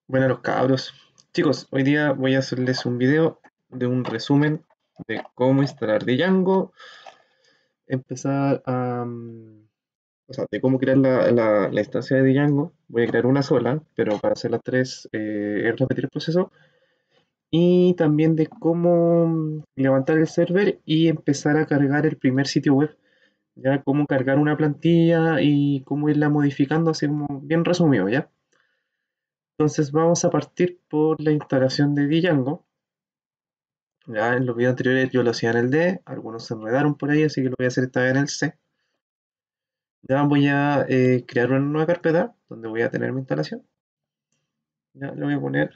Bueno, los cabros. Chicos, hoy día voy a hacerles un video de un resumen de cómo instalar Django, empezar a... o sea, de cómo crear la instancia de Django. Voy a crear una sola, pero para hacer las tres es repetir el proceso. Y también de cómo levantar el server y empezar a cargar el primer sitio web. Ya, cómo cargar una plantilla y cómo irla modificando, así como bien resumido, ¿ya? Entonces vamos a partir por la instalación de Django. Ya en los videos anteriores yo lo hacía en el D, algunos se enredaron por ahí, así que lo voy a hacer esta vez en el C. Ya voy a crear una nueva carpeta donde voy a tener mi instalación. Ya le voy a poner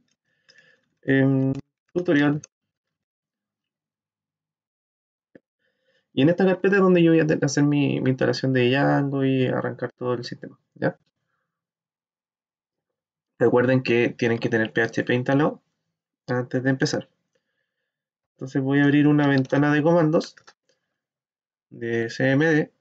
tutorial. Y en esta carpeta es donde yo voy a hacer mi instalación de Django y arrancar todo el sistema. ¿Ya? Recuerden que tienen que tener PHP instalado antes de empezar. Entonces voy a abrir una ventana de comandos de CMD.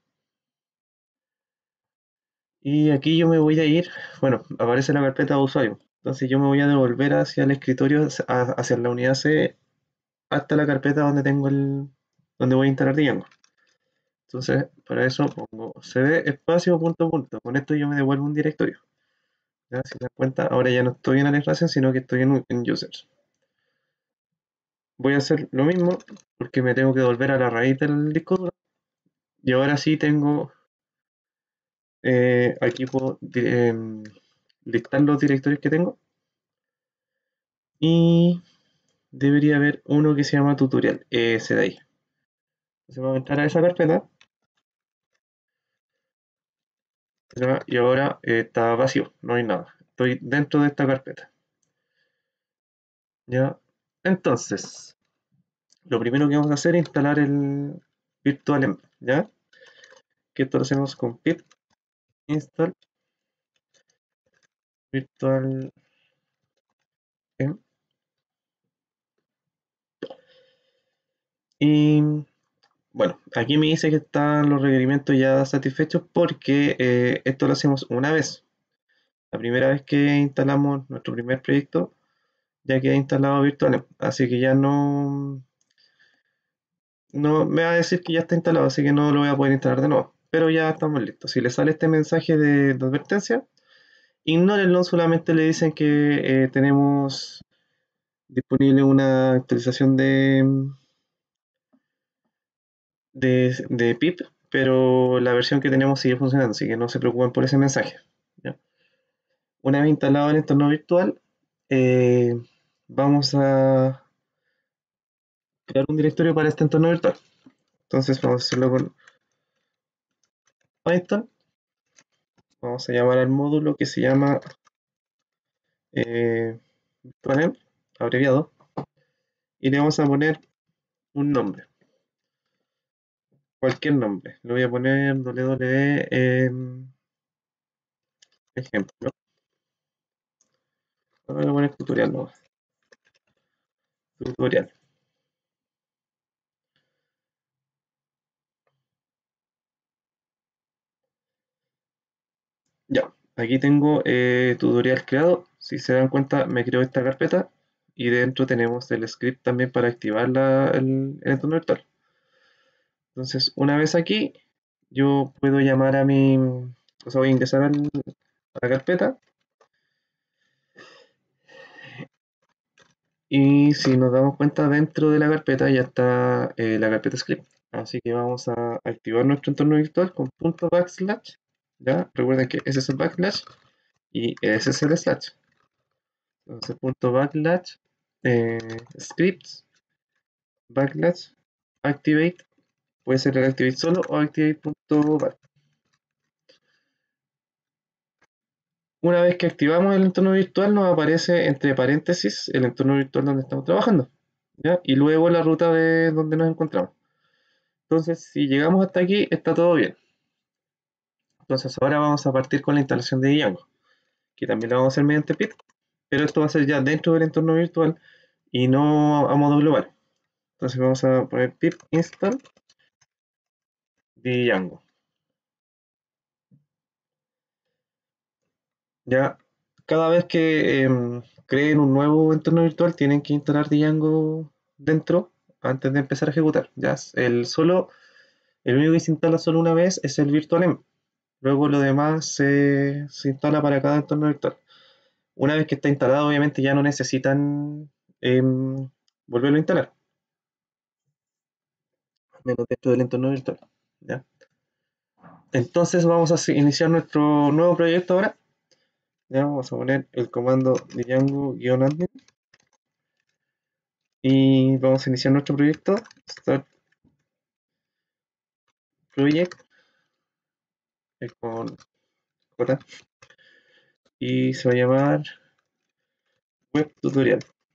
Y aquí yo me voy a ir, bueno, aparece la carpeta de usuario. Entonces yo me voy a devolver hacia el escritorio, hacia la unidad C, hasta la carpeta donde tengo donde voy a instalar Django. Entonces, para eso pongo cd espacio punto punto. Con esto yo me devuelvo un directorio. ¿Ya? Si se dan cuenta, ahora ya no estoy en Administration, sino que estoy en Users. Voy a hacer lo mismo porque me tengo que volver a la raíz del disco duro. Y ahora sí tengo, aquí puedo listar los directorios que tengo. Y debería haber uno que se llama tutorial, ese de ahí. Entonces vamos a entrar a esa carpeta, ¿ya? Y ahora está vacío, no hay nada. Estoy dentro de esta carpeta. ¿Ya? Entonces, lo primero que vamos a hacer es instalar el virtualenv, ¿ya? Que esto lo hacemos con pip install virtualenv. Y bueno, aquí me dice que están los requerimientos ya satisfechos porque esto lo hacemos una vez. La primera vez que instalamos nuestro primer proyecto ya queda instalado virtual, así que ya no me va a decir que ya está instalado, así que no lo voy a poder instalar de nuevo, pero ya estamos listos. Si le sale este mensaje de advertencia, ignórenlo, solamente le dicen que tenemos disponible una actualización de pip, pero la versión que tenemos sigue funcionando, así que no se preocupen por ese mensaje. ¿Ya? Una vez instalado el entorno virtual, eh, vamos a crear un directorio para este entorno virtual. Entonces vamos a hacerlo con Python. Vamos a llamar al módulo que se llama virtualenv, abreviado, y le vamos a poner un nombre, cualquier nombre. Le voy a poner www ejemplo. Voy a poner tutorial, no, tutorial. Ya, aquí tengo tutorial creado. Si se dan cuenta, me creo esta carpeta y dentro tenemos el script también para activar el entorno virtual. Entonces, una vez aquí, yo puedo llamar o sea, voy a ingresar a la carpeta y si nos damos cuenta, dentro de la carpeta ya está la carpeta script. Así que vamos a activar nuestro entorno virtual con punto backslash. ¿Ya? Recuerden que ese es el backslash y ese es el slash. Entonces, punto backslash eh, scripts backslash activate. Puede ser el activate solo o activate.back. Una vez que activamos el entorno virtual, nos aparece entre paréntesis el entorno virtual donde estamos trabajando, ¿ya? Y luego la ruta de donde nos encontramos. Entonces, si llegamos hasta aquí, está todo bien. Entonces, ahora vamos a partir con la instalación de Django, que también lo vamos a hacer mediante pip, pero esto va a ser ya dentro del entorno virtual y no a modo global. Entonces, vamos a poner pip install Django. Ya cada vez que creen un nuevo entorno virtual, tienen que instalar Django dentro antes de empezar a ejecutar. Ya el único que se instala solo una vez es el virtualenv. Luego lo demás se instala para cada entorno virtual. Una vez que está instalado, obviamente ya no necesitan volverlo a instalar, menos dentro del entorno virtual. ¿Ya? Entonces vamos a iniciar nuestro nuevo proyecto ahora. Ya vamos a poner el comando django-admin y vamos a iniciar nuestro proyecto. Start project con J y se va a llamar web tutorial.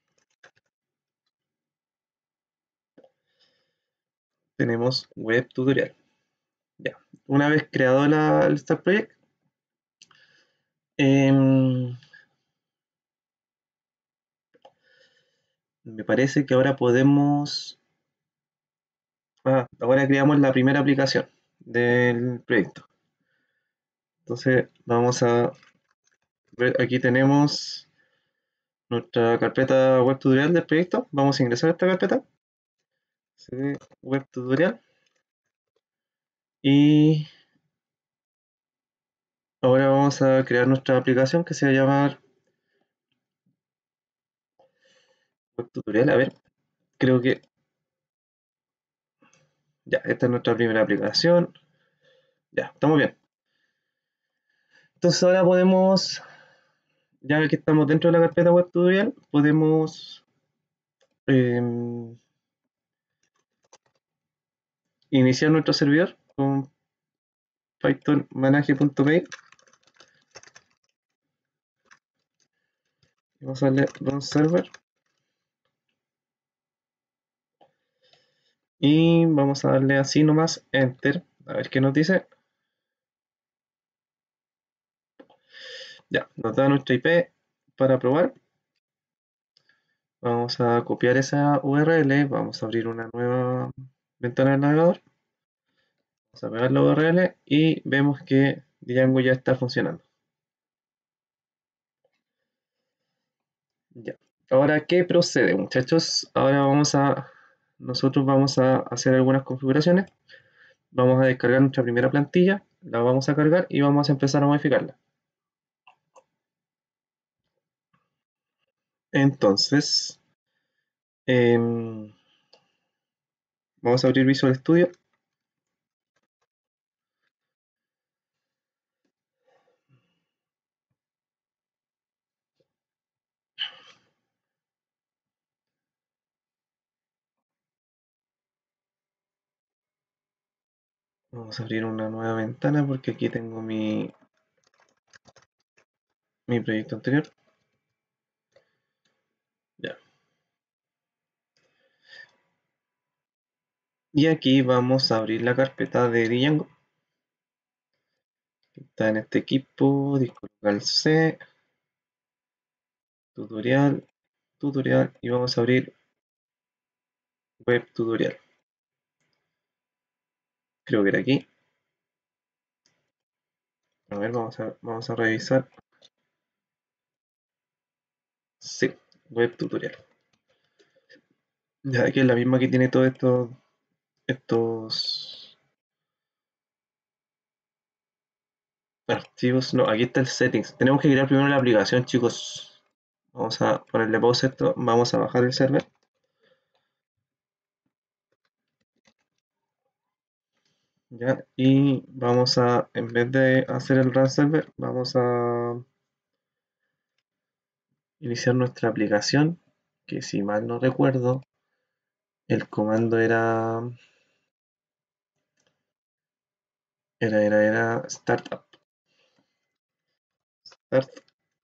Tenemos web tutorial. Ya. Una vez creado el Start Project, em, me parece que ahora podemos. Ahora creamos la primera aplicación del proyecto. Entonces vamos a ver, aquí tenemos nuestra carpeta web tutorial del proyecto. Vamos a ingresar a esta carpeta. CD web tutorial. Y ahora vamos a crear nuestra aplicación que se va a llamar web tutorial. A ver, creo que ya, esta es nuestra primera aplicación. Ya, estamos bien. Entonces ahora podemos, ya que estamos dentro de la carpeta web tutorial, podemos iniciar nuestro servidor con Python manage.py. Vamos a darle run server y vamos a darle así nomás enter, a ver qué nos dice. Ya, nos da nuestra IP para probar. Vamos a copiar esa URL, vamos a abrir una nueva ventana del navegador, vamos a pegar la URL y vemos que Django ya está funcionando. Ya. Ahora, ¿qué procede, muchachos? Nosotros vamos a hacer algunas configuraciones. Vamos a descargar nuestra primera plantilla, la vamos a cargar y vamos a empezar a modificarla. Entonces, vamos a abrir Visual Studio. Vamos a abrir una nueva ventana porque aquí tengo mi proyecto anterior. Ya. Y aquí vamos a abrir la carpeta de Django. Está en este equipo, disco local C, tutorial, tutorial, y vamos a abrir web tutorial. Creo que era aquí. A ver, vamos a revisar. Sí, web tutorial. Ya que es la misma que tiene todos estos archivos. No, aquí está el settings. Tenemos que crear primero la aplicación, chicos. Vamos a ponerle pausa a esto. Vamos a bajar el server. Ya, y vamos a, en vez de hacer el run server, vamos a iniciar nuestra aplicación, que si mal no recuerdo, el comando era startup. Startup.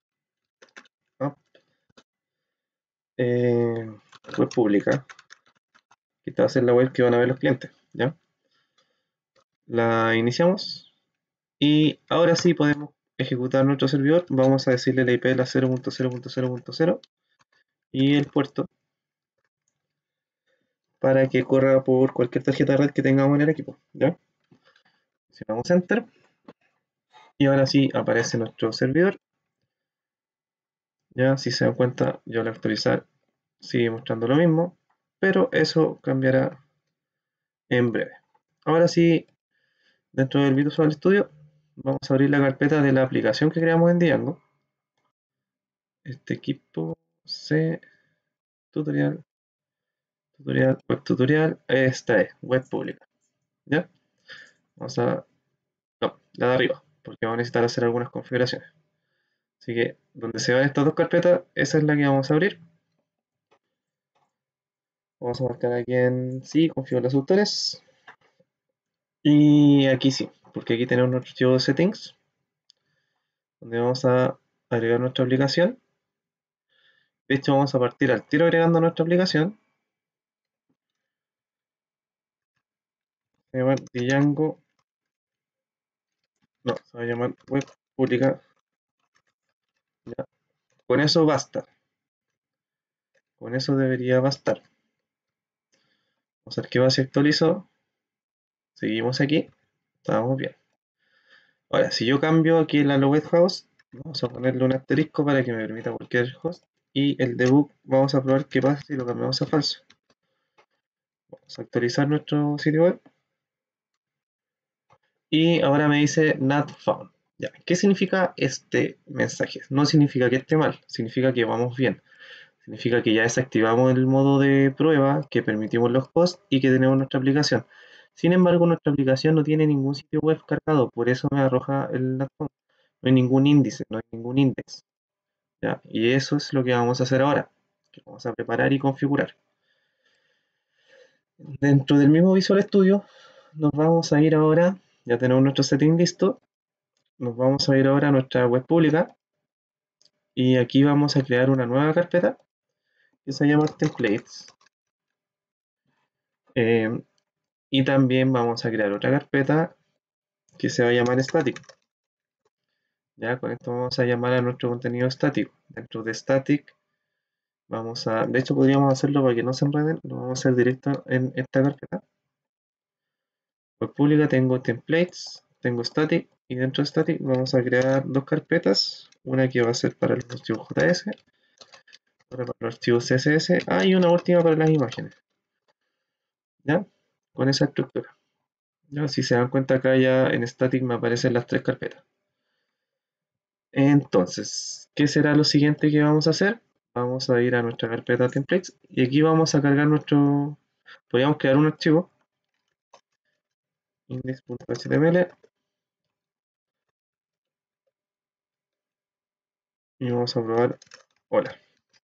Web pública. Que esta va a ser la web que van a ver los clientes. ¿Ya? La iniciamos y ahora sí podemos ejecutar nuestro servidor. Vamos a decirle la IP de la 0.0.0.0 y el puerto para que corra por cualquier tarjeta de red que tengamos en el equipo. ¿Ya? Presionamos Enter y ahora sí aparece nuestro servidor. Ya, si se dan cuenta, yo al actualizar sigue mostrando lo mismo, pero eso cambiará en breve. Ahora sí, dentro del Visual Studio, vamos a abrir la carpeta de la aplicación que creamos en Django. Este equipo C, tutorial, web tutorial, esta es, web pública. ¿Ya? Vamos a, no, la de arriba, porque vamos a necesitar hacer algunas configuraciones. Así que, donde se van estas dos carpetas, esa es la que vamos a abrir. Vamos a marcar aquí en sí, configurar los autores. Y aquí sí, porque aquí tenemos nuestro archivo de settings, donde vamos a agregar nuestra aplicación. De hecho, vamos a partir al tiro agregando nuestra aplicación. Se va a llamar Django, no, se va a llamar web pública. Ya. Con eso basta, con eso debería bastar. Vamos a ver qué va, si actualizó. Seguimos aquí, estamos bien. Ahora, si yo cambio aquí en la web host, vamos a ponerle un asterisco para que me permita cualquier host. Y el debug, vamos a probar qué pasa si lo cambiamos a falso. Vamos a actualizar nuestro sitio web. Y ahora me dice not found. Ya, ¿qué significa este mensaje? No significa que esté mal, significa que vamos bien. Significa que ya desactivamos el modo de prueba, que permitimos los hosts y que tenemos nuestra aplicación. Sin embargo, nuestra aplicación no tiene ningún sitio web cargado, por eso me arroja el not found. No hay ningún índice, no hay ningún index. ¿Ya? Y eso es lo que vamos a hacer ahora, que vamos a preparar y configurar. Dentro del mismo Visual Studio, nos vamos a ir ahora, ya tenemos nuestro setting listo, nos vamos a ir ahora a nuestra web pública y aquí vamos a crear una nueva carpeta que se llama templates. Eh, y también vamos a crear otra carpeta que se va a llamar static. Ya con esto vamos a llamar a nuestro contenido estático. Dentro de static vamos a, de hecho podríamos hacerlo para que no se enreden, lo vamos a hacer directo en esta carpeta. Web pública tengo templates, tengo static y dentro de static vamos a crear dos carpetas, una que va a ser para los archivos JS, otra para los archivos CSS, y una última para las imágenes. ¿Ya? Con esa estructura. ¿Ya? Si se dan cuenta acá ya en static me aparecen las tres carpetas. Entonces, ¿qué será lo siguiente que vamos a hacer? Vamos a ir a nuestra carpeta templates y aquí vamos a cargar nuestro, podríamos crear un archivo index.html y vamos a probar hola.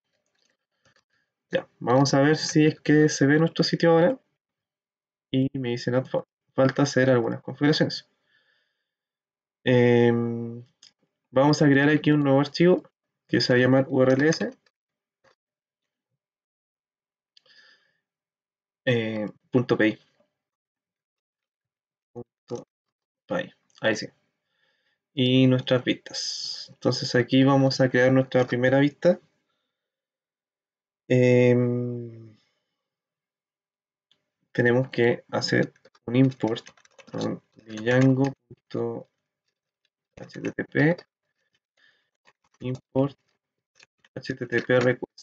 Ya, vamos a ver si es que se ve nuestro sitio ahora y me dice not found. Falta hacer algunas configuraciones. Vamos a crear aquí un nuevo archivo que se va a llamar urls. .py. .py. Ahí sí. Y nuestras vistas. Entonces aquí vamos a crear nuestra primera vista. Tenemos que hacer un import con django.http import http request.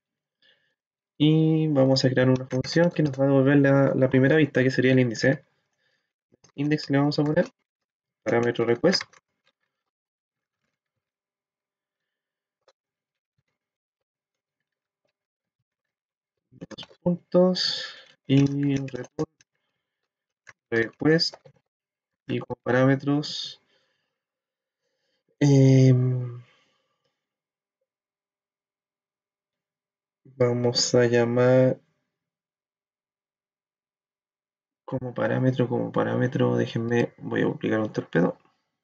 Y vamos a crear una función que nos va a devolver la primera vista, que sería el índice. Index le vamos a poner parámetro request. Dos puntos y return request y con parámetros vamos a llamar como parámetro, déjenme, voy a aplicar un torpedo.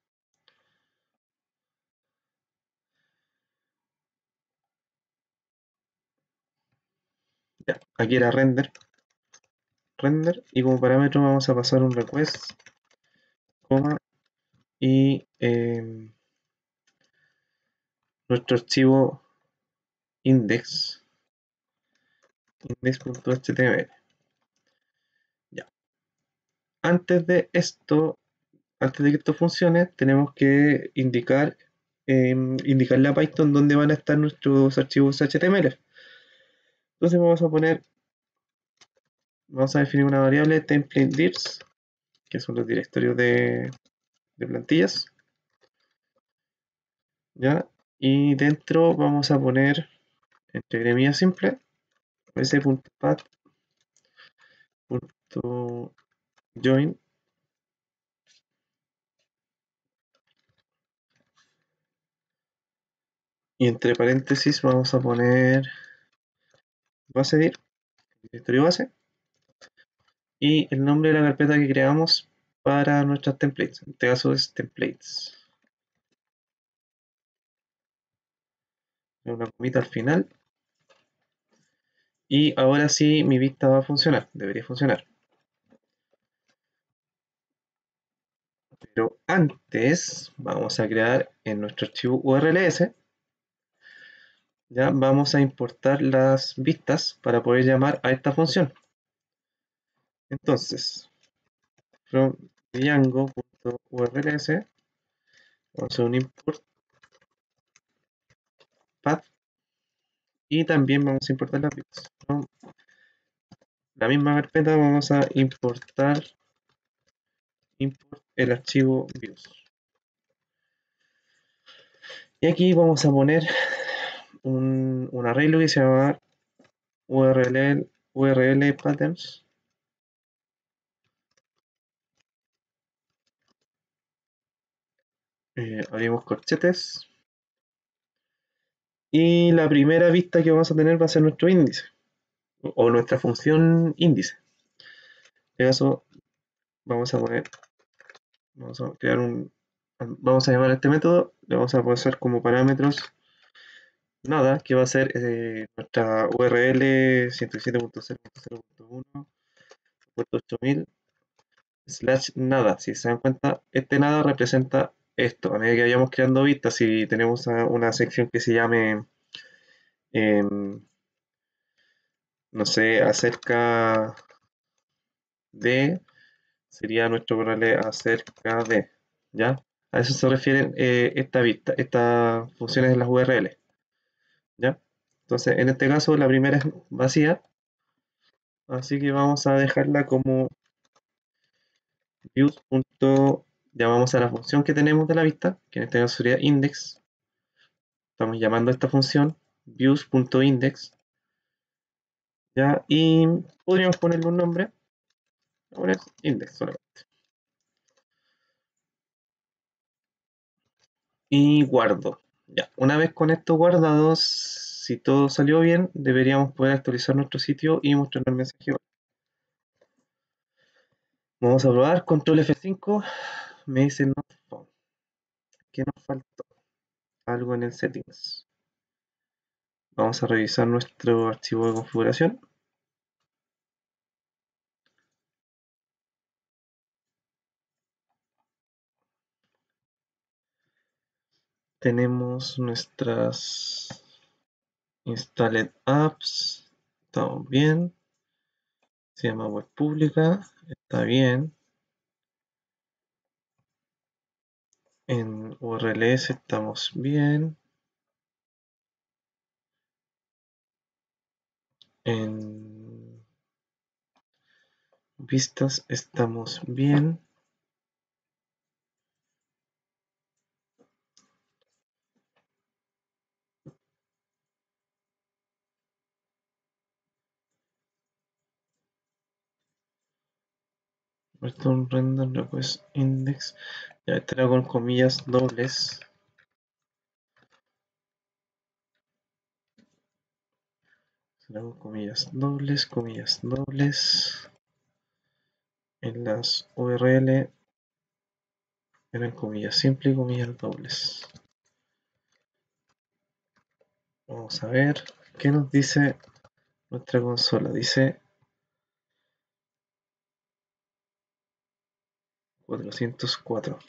Ya, aquí era render y como parámetro vamos a pasar un request, coma, y nuestro archivo index, index.html. Ya. Antes de esto, antes de que esto funcione, tenemos que indicar indicarle a Python dónde van a estar nuestros archivos HTML. Entonces vamos a definir una variable template dirs, que son los directorios de plantillas, ¿ya? Y dentro vamos a poner, entre comillas simple, s.path.join, y entre paréntesis vamos a poner base dir, directorio base, y el nombre de la carpeta que creamos para nuestras templates. En este caso es templates. Una comita al final. Y ahora sí mi vista va a funcionar. Debería funcionar. Pero antes vamos a crear en nuestro archivo URLs. Ya vamos a importar las vistas para poder llamar a esta función. Entonces, from django.urls vamos a hacer un import path y también vamos a importar las vistas. From la misma carpeta vamos a importar el archivo views. Y aquí vamos a poner un arreglo que se llama URL patterns. Abrimos corchetes. Y la primera vista que vamos a tener va a ser nuestro índice. O nuestra función índice. En este caso, vamos a crear vamos a llamar a este método, le vamos a pasar como parámetros nada, que va a ser nuestra URL 107.0.0.1 puerto 8000 slash nada. Si se dan cuenta, este nada representa esto. A medida que vayamos creando vistas, si tenemos una sección que se llame, no sé, acerca de, sería nuestro URL acerca de, ¿ya? A eso se refiere esta vista, estas funciones de las URL, ¿ya? Entonces, en este caso, la primera es vacía, así que vamos a dejarla como views. Llamamos a la función que tenemos de la vista, que en este caso sería index. Estamos llamando a esta función views.index, ¿ya? Y podríamos ponerle un nombre, voy a poner index solamente. Y guardo. Ya, una vez con estos guardados, si todo salió bien, deberíamos poder actualizar nuestro sitio y mostrar el mensaje. Vamos a probar, control F5, me dice not found. ¿Qué nos faltó? Algo en el settings. Vamos a revisar nuestro archivo de configuración. Tenemos nuestras installed apps, estamos bien. Se llama web pública, está bien. En URLs estamos bien. En vistas estamos bien. Return random request index. Ya estará con comillas dobles. Será con comillas dobles. En las URL eran comillas simples y comillas dobles. Vamos a ver qué nos dice nuestra consola. Dice 404.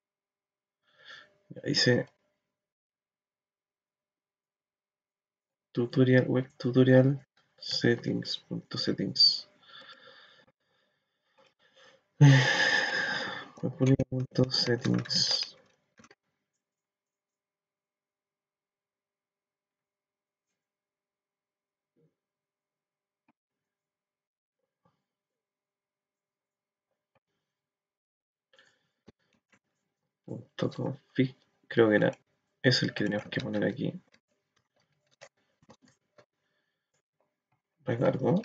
Ya dice tutorial, web tutorial, settings. Webpublica.settings. .config, creo que era, es el que tenemos que poner aquí. Recargo.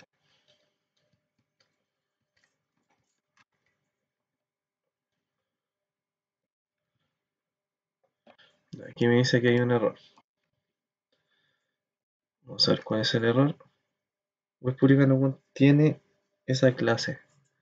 Aquí me dice que hay un error. Vamos a ver cuál es el error. Webpublica no contiene esa clase.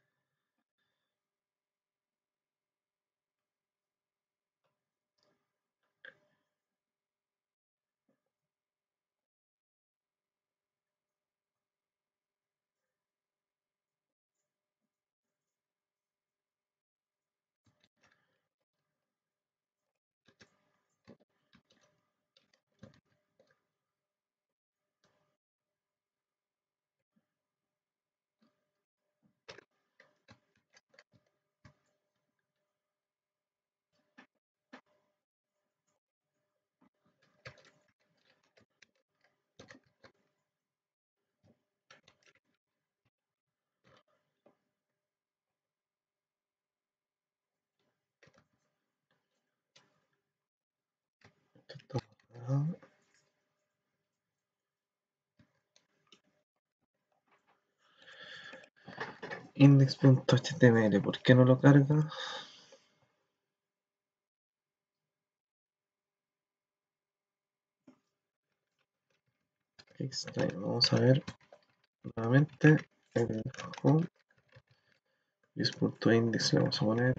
Index.html, ¿por qué no lo carga? Extraño. Vamos a ver nuevamente el home. Use.index le vamos a poner.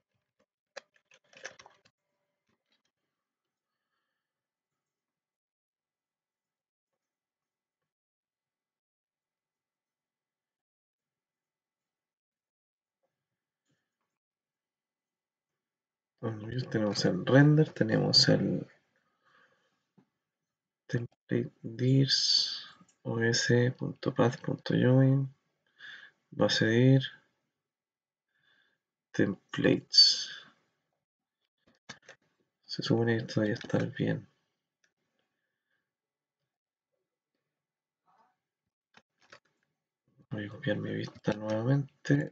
Tenemos el render, tenemos el template dirs os.path.join base dir templates. Se supone que esto debería estar bien. Voy a copiar mi vista nuevamente.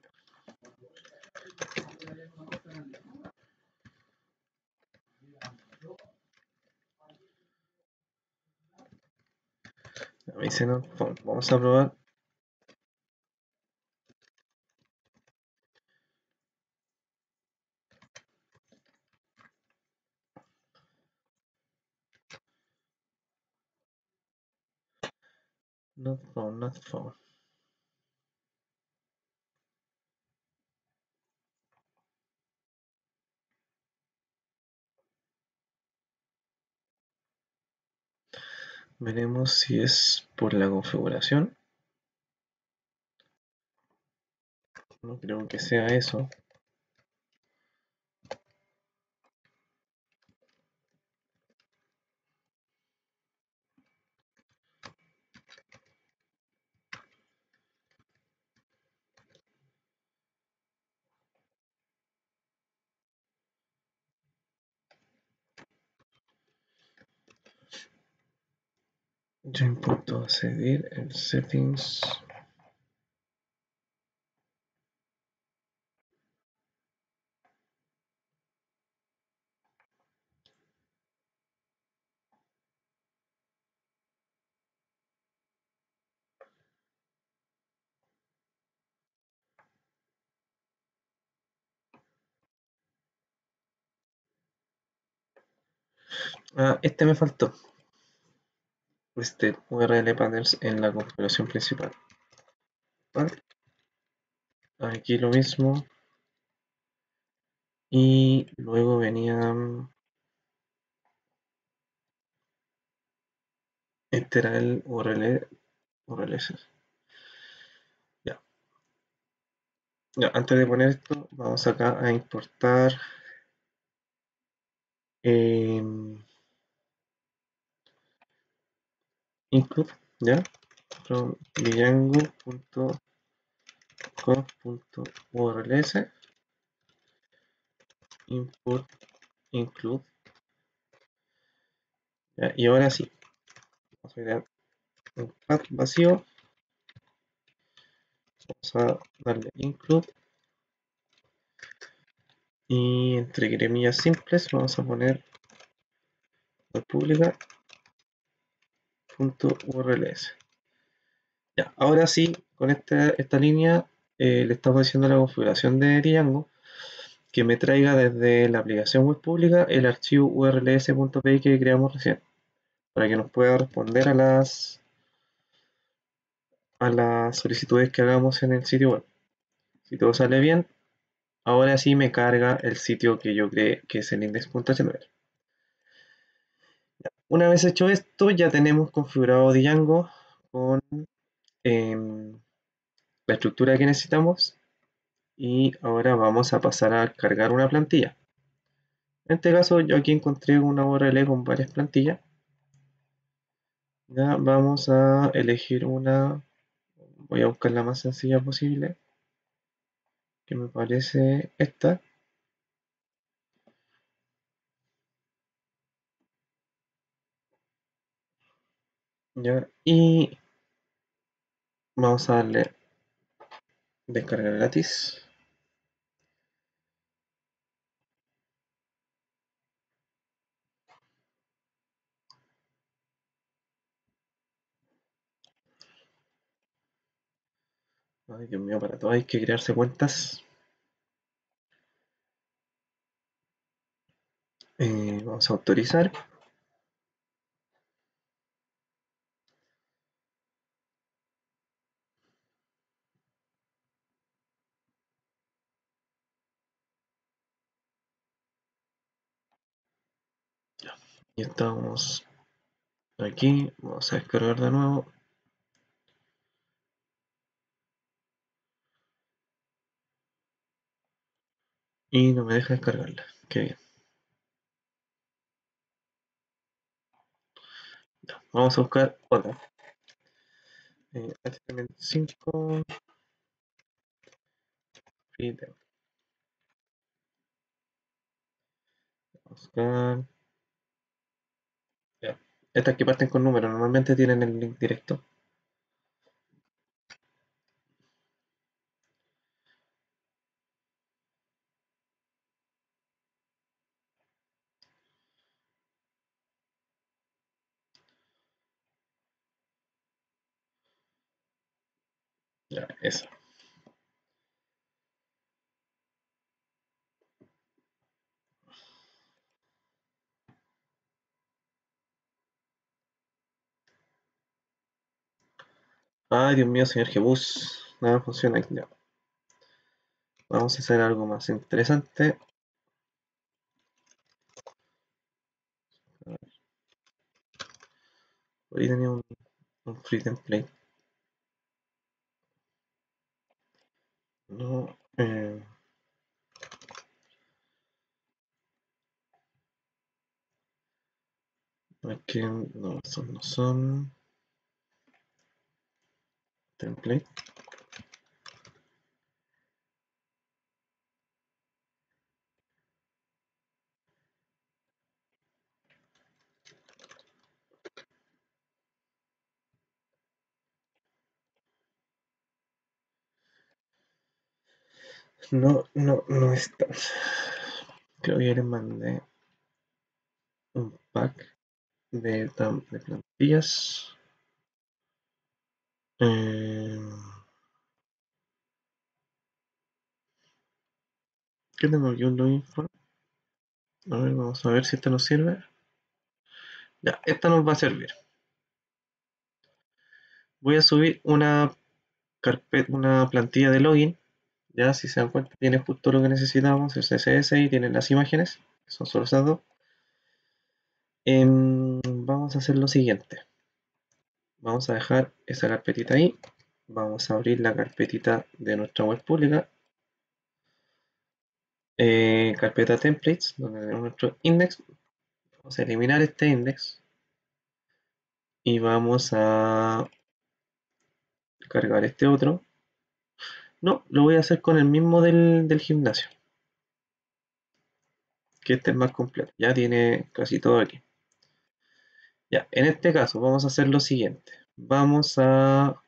Me dice no, vamos a probar. Not found, not found. Veremos si es por la configuración. No creo que sea eso. Yo importo a seguir el settings. Ah, este me faltó. Este URL patterns en la configuración principal. Vale. Aquí lo mismo. Y luego venía. Este era el URL. URLs. Ya. Ya, antes de poner esto, vamos acá a importar. include, ¿ya? From django.conf.urls import include, ¿ya? Y ahora sí, vamos a crear un path vacío, vamos a darle include y entre gremillas simples vamos a poner web pública.urls. Ya, ahora sí, con esta línea le estamos diciendo a la configuración de Django que me traiga desde la aplicación web pública el archivo urls.py que creamos recién, para que nos pueda responder a las solicitudes que hagamos en el sitio web. Si todo sale bien, ahora sí me carga el sitio que yo creé, que es el index.html. Una vez hecho esto, ya tenemos configurado Django con em, la estructura que necesitamos y ahora vamos a pasar a cargar una plantilla. En este caso, yo aquí encontré una URL con varias plantillas. Ya vamos a elegir una, voy a buscar la más sencilla posible, que me parece esta. Ya, y vamos a darle descargar gratis. Ay, Dios mío, para todo hay que crearse cuentas. Vamos a autorizar. Y estamos aquí. Vamos a descargar de nuevo. Y no me deja descargarla. Qué bien. Ya, vamos a buscar otra. HTML5 freedom. Vamos a buscar. Ya. Estas que parten con números normalmente tienen el link directo. Ya, eso. Ay, Dios mío, señor Jebus. Nada funciona aquí. Ya. Vamos a hacer algo más interesante. Hoy tenía un free template. No, aquí no, estos no son template. No, no, no están. Creo que ya les mandé un pack de plantillas. Eh, ¿Qué tengo aquí? Un login form. A ver, vamos a ver si esta nos sirve. Ya, esta nos va a servir. Voy a subir una plantilla de login. Ya, si se dan cuenta, tiene justo lo que necesitamos, el CSS y tiene las imágenes, que son solo esas dos. Vamos a hacer lo siguiente. Vamos a dejar esa carpetita ahí. Vamos a abrir la carpetita de nuestra web pública. Carpeta templates, donde tenemos nuestro index. Vamos a eliminar este index. y vamos a cargar este otro. No, lo voy a hacer con el mismo del gimnasio, que este es más completo. Ya tiene casi todo aquí. Ya, en este caso vamos a hacer lo siguiente. Vamos a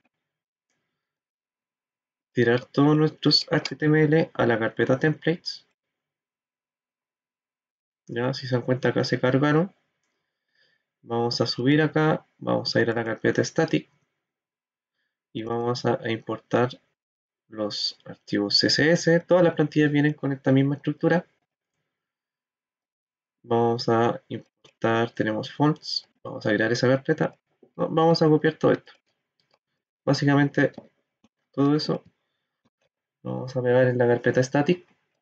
tirar todos nuestros HTML a la carpeta templates. Ya, si se dan cuenta acá se cargaron. Vamos a subir acá, vamos a ir a la carpeta static y vamos a importar los archivos CSS. Todas las plantillas vienen con esta misma estructura. Vamos a importar, tenemos fonts, vamos a crear esa carpeta. Vamos a copiar todo esto. Básicamente todo eso lo vamos a pegar en la carpeta static.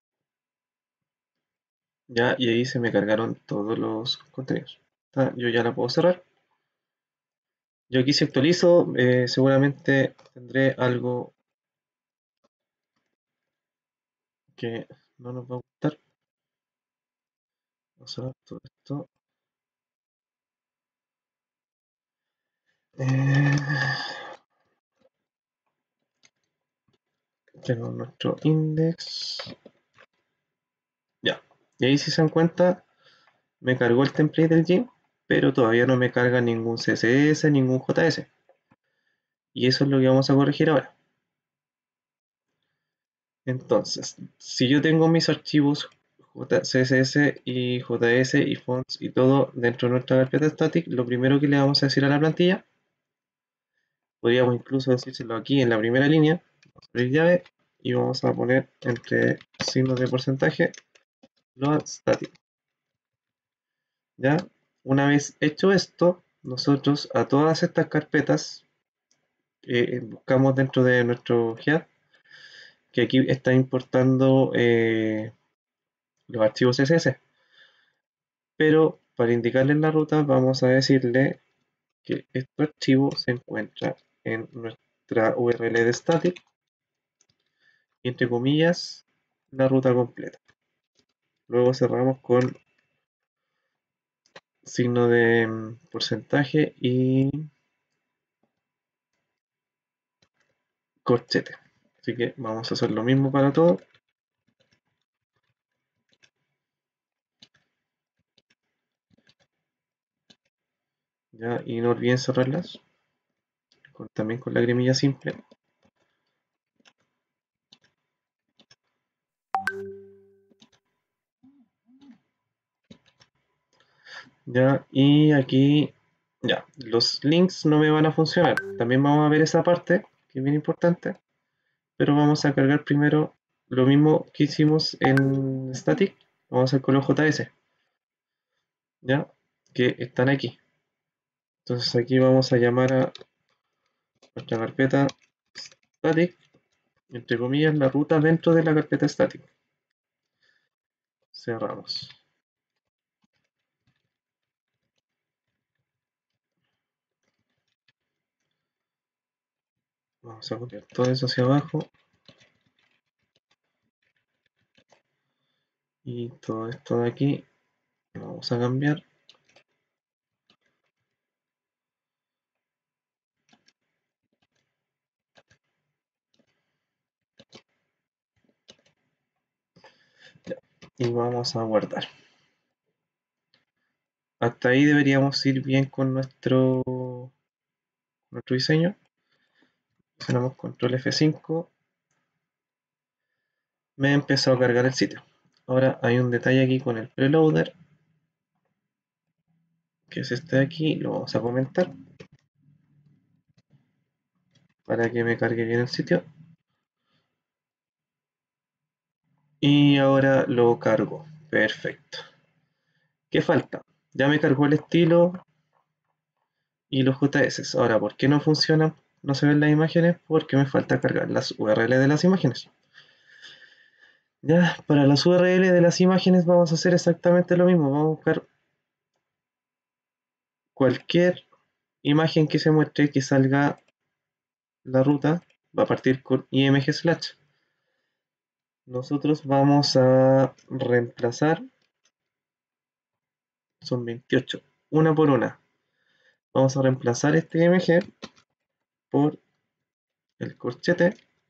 Ya, y ahí se me cargaron todos los contenidos. Yo ya la puedo cerrar. Yo aquí si actualizo, seguramente tendré algo que no nos va a gustar. Vamos a ver todo esto. Eh, tenemos nuestro index. Ya. Y ahí si se dan cuenta, me cargó el template del gym, pero todavía no me carga ningún CSS, ningún JS. Y eso es lo que vamos a corregir ahora. Entonces, si yo tengo mis archivos CSS y JS y fonts y todo dentro de nuestra carpeta static, lo primero que le vamos a decir a la plantilla, podríamos incluso decírselo aquí en la primera línea, vamos a abrir llave y vamos a poner entre signos de porcentaje load static. ¿Ya? Una vez hecho esto, nosotros a todas estas carpetas buscamos dentro de nuestro head, que aquí está importando los archivos CSS. Pero para indicarle la ruta vamos a decirle que este archivo se encuentra en nuestra URL de static y entre comillas la ruta completa. Luego cerramos con signo de porcentaje y corchete. Así que vamos a hacer lo mismo para todo. Ya, y no olviden cerrarlas también con la gremilla simple. Ya, y aquí ya, los links no me van a funcionar. También vamos a ver esa parte, que es bien importante. Pero vamos a cargar primero lo mismo que hicimos en static. Vamos a hacer con los JS, ya, que están aquí. Entonces aquí vamos a llamar a nuestra carpeta static, entre comillas, la ruta dentro de la carpeta static. Cerramos. Vamos a copiar todo eso hacia abajo. Y todo esto de aquí lo vamos a cambiar. Ya, y vamos a guardar. Hasta ahí deberíamos ir bien con nuestro diseño. Presionamos control F5. Me empezó a cargar el sitio. Ahora hay un detalle aquí con el preloader, que es este de aquí, lo vamos a comentar para que me cargue bien el sitio. Y ahora lo cargo. Perfecto. ¿Qué falta? Ya me cargó el estilo y los JS. Ahora, ¿por qué no funcionan? No se ven las imágenes porque me falta cargar las URL de las imágenes. Ya, para las URL de las imágenes vamos a hacer exactamente lo mismo. Vamos a buscar cualquier imagen que se muestre que salga la ruta. Va a partir con img slash. Nosotros vamos a reemplazar, son 28, una por una. vamos a reemplazar este IMG por el corchete.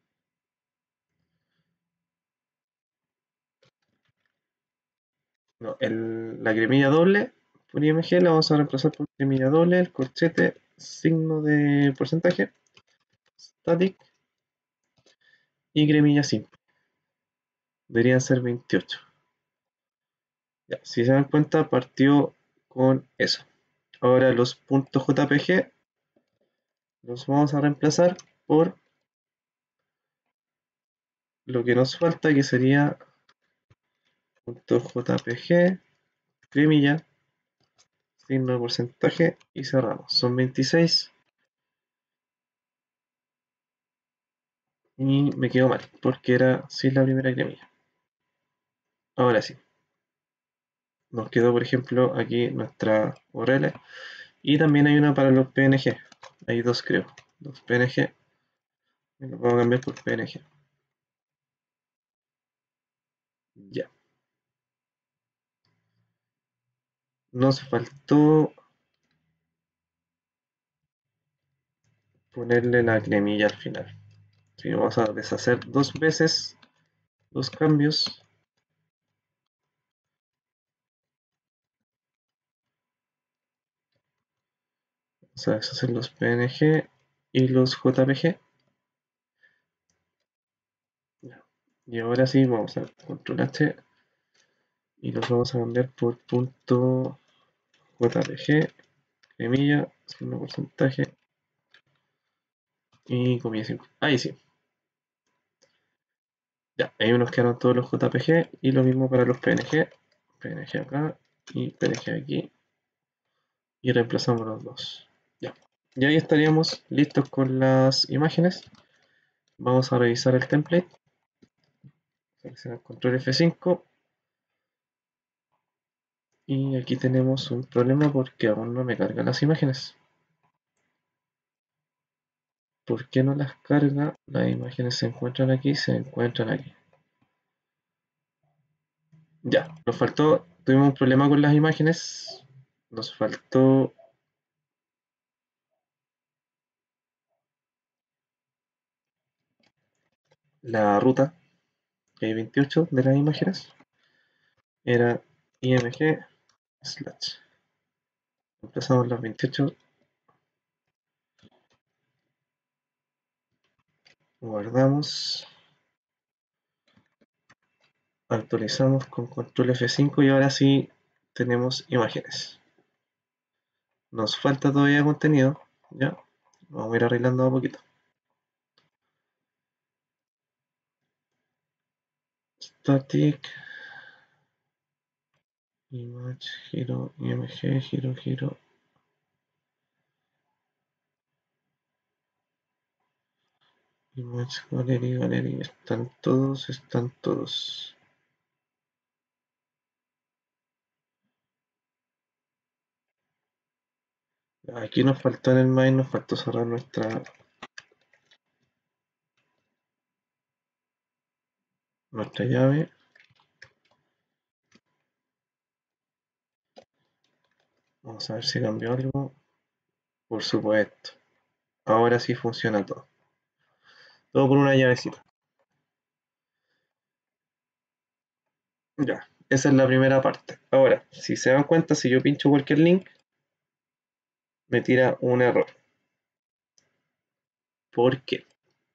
No, la cremilla doble por IMG la vamos a reemplazar por cremilla doble, el corchete, signo de porcentaje, static y cremilla simple. Deberían ser 28. Ya, si se dan cuenta, partió con eso. Ahora los puntos JPG los vamos a reemplazar por lo que nos falta, que sería punto JPG, cremilla, signo de porcentaje y cerramos. Son 26 y me quedo mal porque era sin la primera cremilla. Ahora sí, nos quedó por ejemplo aquí nuestra URL y también hay una para los PNG. Hay dos creo, dos PNG. Me lo puedo cambiar por PNG. Ya. Nos faltó ponerle la cremilla al final. Sí, vamos a deshacer dos veces los cambios. Vamos a deshacer los PNG y los JPG. Y ahora sí, vamos a control H y los vamos a cambiar por punto JPG, cremilla, signo porcentaje y comilla simple. Ahí sí. Ya, ahí nos quedaron todos los JPG y lo mismo para los PNG. PNG acá y PNG aquí. Y reemplazamos los dos. Ya. Y ahí estaríamos listos con las imágenes. Vamos a revisar el template. Seleccionar control F5. Y aquí tenemos un problema porque aún no me cargan las imágenes. ¿Por qué no las carga? Las imágenes se encuentran aquí, se encuentran aquí. Ya, nos faltó, tuvimos un problema con las imágenes. Nos faltó la ruta, que hay 28 de las imágenes. Era img slash. Empezamos las 28. Guardamos. Actualizamos con control F5 y ahora sí tenemos imágenes. Nos falta todavía contenido, ya. Vamos a ir arreglando a poquito. Static, image, giro, img, giro, giro. Image, gallery, gallery. Están todos, están todos. Aquí nos faltó en el main, nos faltó cerrar nuestra llave. Vamos a ver si cambió algo. Por supuesto. Ahora sí funciona todo. Todo por una llavecita. Ya, esa es la primera parte. Ahora, si se dan cuenta, si yo pincho cualquier link, me tira un error. ¿Por qué?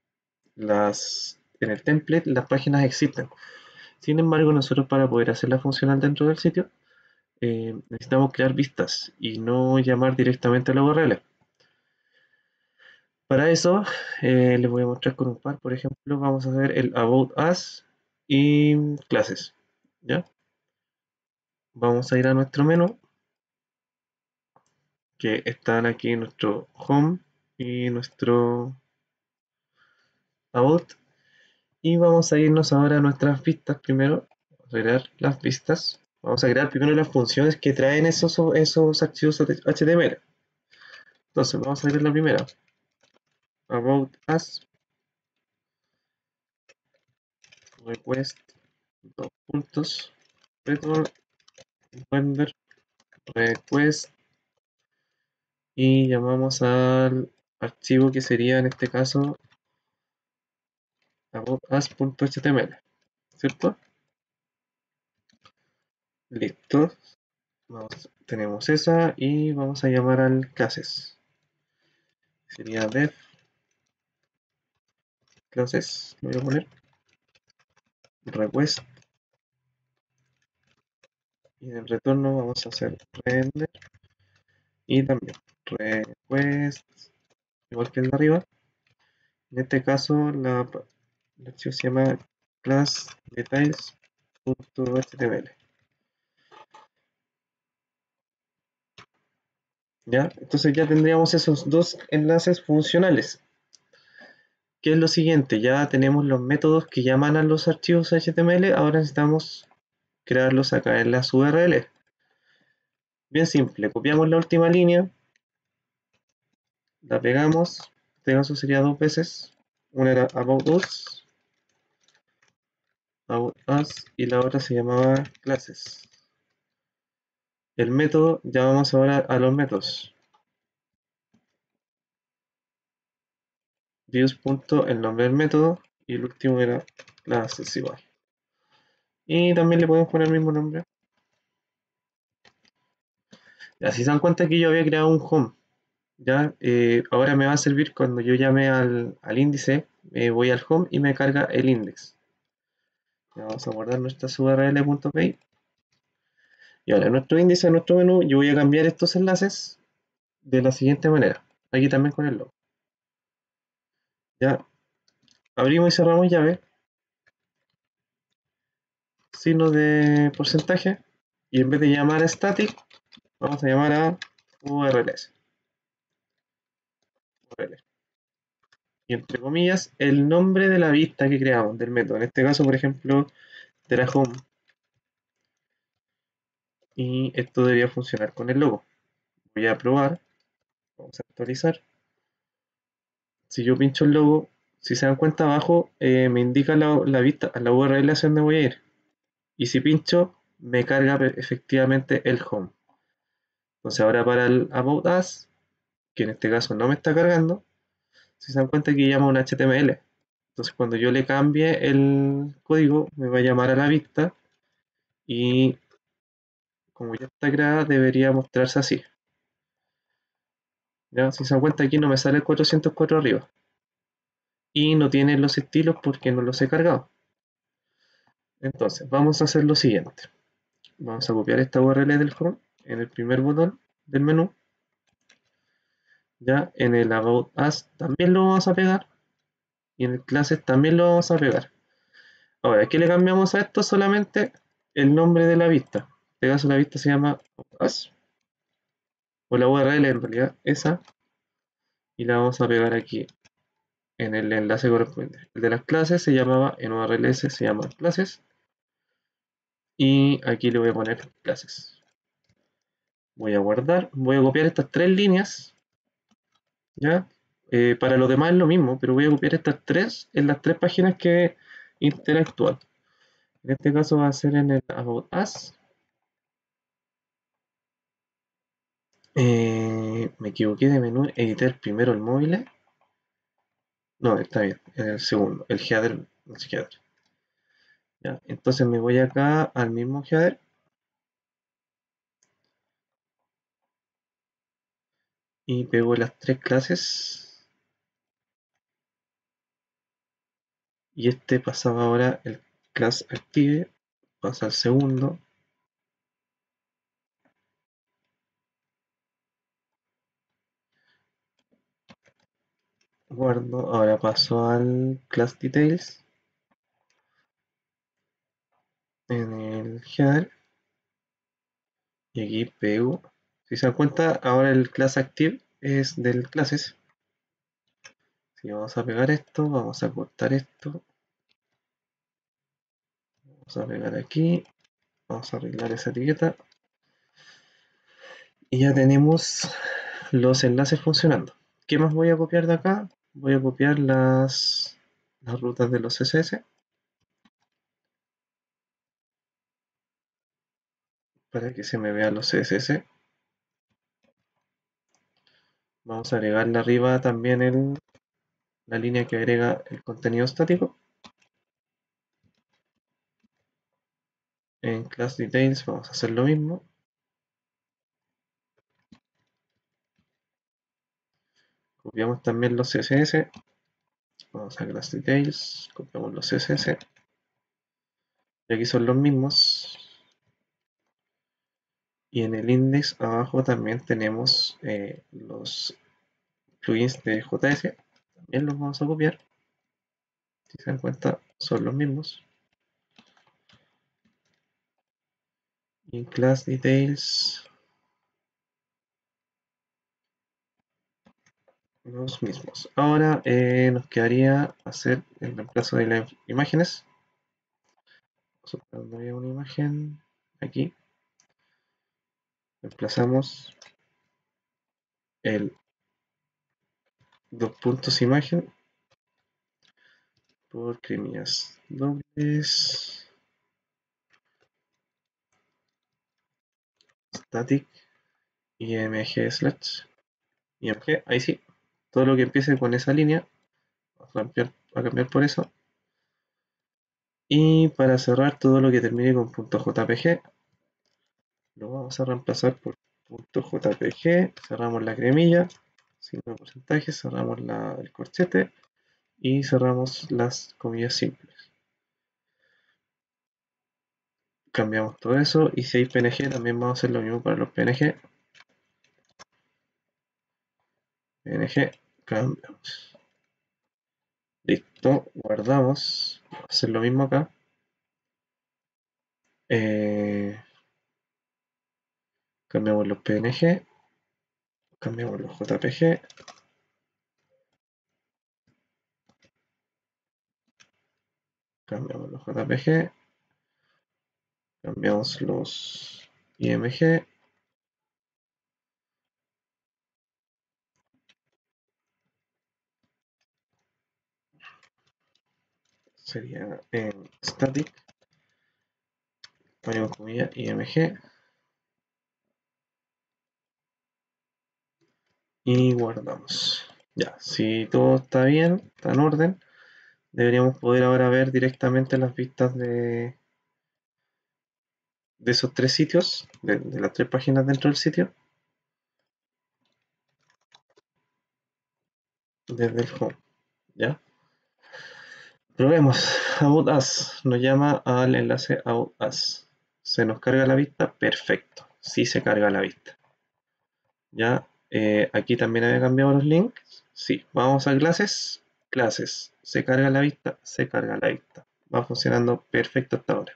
En el template las páginas existen. Sin embargo, nosotros para poder hacerla funcional dentro del sitio, necesitamos crear vistas y no llamar directamente a la URL. Para eso, les voy a mostrar con un par. Por ejemplo, vamos a hacer el About Us y clases. ¿Ya? Vamos a ir a nuestro menú, que están aquí nuestro Home y nuestro About. Y vamos a irnos ahora a nuestras vistas primero. Vamos a crear las vistas. Vamos a crear primero las funciones que traen esos archivos HTML. Entonces, vamos a ver la primera. About Us. Request. Dos puntos. Return. Render. Request. y llamamos al archivo que sería en este caso aboutus.html, ¿cierto? Listo. Tenemos esa y vamos a llamar al classes. Sería def classes, voy a poner request y en el retorno vamos a hacer render y también request, igual que el de arriba. En este caso el archivo se llama classDetails.html. ¿Ya? Entonces ya tendríamos esos dos enlaces funcionales. ¿Qué es lo siguiente? Ya tenemos los métodos que llaman a los archivos HTML, ahora necesitamos crearlos acá en las URL. Bien simple, copiamos la última línea, la pegamos, en este caso sería dos veces, una era about us, y la otra se llamaba classes. El método, llamamos ahora a los métodos. Views. El nombre del método y el último era classes igual. Y también le podemos poner el mismo nombre. Así se dan cuenta que yo había creado un home. Ya, ahora me va a servir cuando yo llame al índice, voy al home y me carga el index. Ya, vamos a guardar nuestras url.py. Y ahora en nuestro índice, en nuestro menú, yo voy a cambiar estos enlaces de la siguiente manera. Aquí también con el logo. Ya, abrimos y cerramos llave, signo de porcentaje, y en vez de llamar a static, vamos a llamar a urls. Y entre comillas, el nombre de la vista que creamos del método. En este caso, por ejemplo, de la home. Y esto debería funcionar con el logo. Voy a probar, vamos a actualizar. Si yo pincho el logo, si se dan cuenta abajo, me indica la vista, la URL hacia donde voy a ir. Y si pincho, me carga efectivamente el home. Entonces ahora para el About Us, que en este caso no me está cargando, si se dan cuenta que llama un HTML. Entonces cuando yo le cambie el código, me va a llamar a la vista y como ya está creada, debería mostrarse así. ¿Ya? Si se dan cuenta aquí no me sale el 404 arriba. Y no tiene los estilos porque no los he cargado. Entonces, vamos a hacer lo siguiente. Vamos a copiar esta URL del home en el primer botón del menú. Ya en el About Us también lo vamos a pegar. Y en el Classes también lo vamos a pegar. Ahora, ¿qué le cambiamos a esto? Solamente el nombre de la vista. En este caso la vista se llama Us. O la URL en realidad, esa. Y la vamos a pegar aquí en el enlace correspondiente. El de las clases se llamaba, en URLs se llama clases. Y aquí le voy a poner clases. Voy a guardar, voy a copiar estas tres líneas, ¿ya? Para los demás es lo mismo, pero voy a copiar estas tres en las tres páginas que interactúan. En este caso va a ser en el About Us. Me equivoqué de menú, editar primero el móvil. No, está bien, en el segundo, el header, no es header. ¿Ya? Entonces me voy acá al mismo header y pego las tres clases. Y este pasaba ahora el class active, pasa al segundo. Guardo, ahora paso al class details en el header y aquí pego. Si se dan cuenta, ahora el class active es del classes. Si vamos a pegar esto, vamos a cortar esto, vamos a pegar aquí, vamos a arreglar esa etiqueta y ya tenemos los enlaces funcionando. ¿Qué más voy a copiar de acá? Voy a copiar las rutas de los CSS para que se me vean los CSS. Vamos a agregarle arriba también la línea que agrega el contenido estático. En Class Details vamos a hacer lo mismo. Copiamos también los CSS. Vamos a Class Details, copiamos los CSS. Y aquí son los mismos. Y en el index abajo también tenemos los plugins de JS. También los vamos a copiar. Si se dan cuenta, son los mismos. Y en Class Details, los mismos. Ahora nos quedaría hacer el reemplazo de las imágenes. Donde había una imagen, aquí reemplazamos el dos puntos imagen por comillas dobles static img, ahí sí, todo lo que empiece con esa línea va a cambiar por eso. Y para cerrar, todo lo que termine con .jpg lo vamos a reemplazar por .jpg. Cerramos la cremilla, signo de porcentaje, cerramos el corchete y cerramos las comillas simples. Cambiamos todo eso, y si hay PNG también vamos a hacer lo mismo para los PNG. PNG, cambiamos. Listo, guardamos. Vamos a hacer lo mismo acá. Cambiamos los PNG, cambiamos los JPG, cambiamos los JPG, cambiamos los IMG, sería en static, ponemos comillas IMG y guardamos. Ya, si todo está bien, está en orden, deberíamos poder ahora ver directamente las vistas de esos tres sitios, de las tres páginas dentro del sitio, desde el home. ¿Ya? Probemos. About Us nos llama al enlace About Us. ¿Se nos carga la vista? Perfecto. Sí se carga la vista. Ya. Aquí también había cambiado los links. Sí. Vamos a clases. Clases. ¿Se carga la vista? Se carga la vista. Va funcionando perfecto hasta ahora.